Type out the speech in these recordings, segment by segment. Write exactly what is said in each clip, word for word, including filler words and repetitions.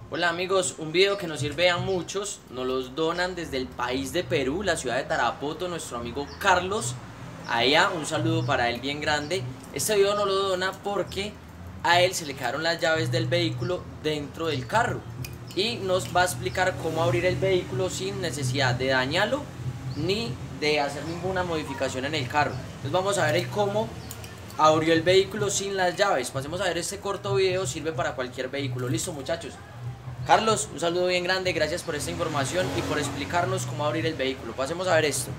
Hola amigos, un video que nos sirve a muchos, nos los donan desde el país de Perú, la ciudad de Tarapoto, nuestro amigo Carlos. Allá un saludo para él bien grande. Este video nos lo dona porque a él se le quedaron las llaves del vehículo dentro del carro y nos va a explicar cómo abrir el vehículo sin necesidad de dañarlo ni de hacer ninguna modificación en el carro. Entonces vamos a ver el cómo abrió el vehículo sin las llaves. Pasemos a ver este corto video, sirve para cualquier vehículo. Listo muchachos. Carlos, un saludo bien grande, gracias por esta información y por explicarnos cómo abrir el vehículo. Pasemos a ver esto.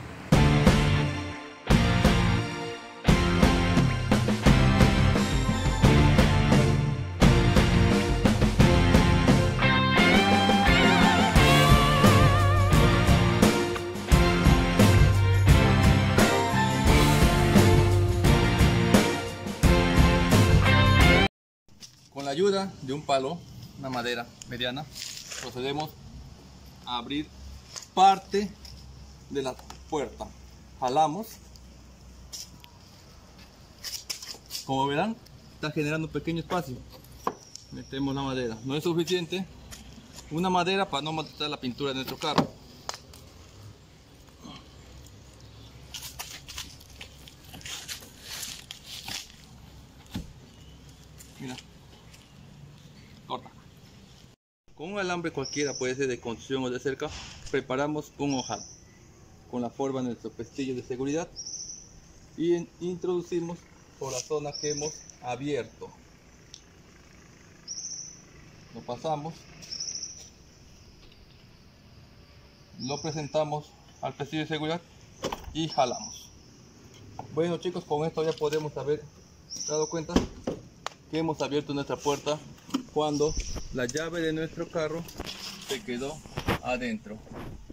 Con la ayuda de un palo, una madera mediana, procedemos a abrir parte de la puerta. Jalamos. Como verán, está generando un pequeño espacio. Metemos la madera. No es suficiente una madera para no maltratar la pintura de nuestro carro. Mira. Corta. Con un alambre cualquiera, puede ser de construcción o de cerca, preparamos un ojal con la forma de nuestro pestillo de seguridad y introducimos por la zona que hemos abierto. Lo pasamos, lo presentamos al pestillo de seguridad y jalamos. Bueno chicos, con esto ya podemos haber dado cuenta que hemos abierto nuestra puerta cuando la llave de nuestro carro se quedó adentro.